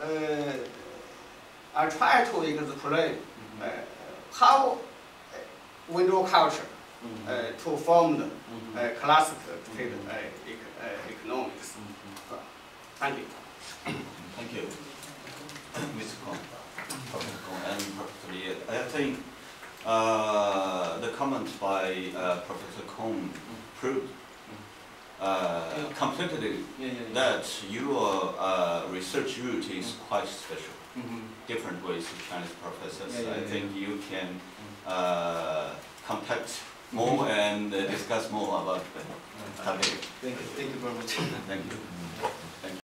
I try to explain how window culture to form the classical economics. Thank you. Thank you, Mr. Kong, Professor Kong, and Professor Ye. I think the comments by Professor Kong proved completely that your research route is quite special. Different ways with Chinese professors. I think you can contact more and discuss more about the topic. Thank you very much. Thank you.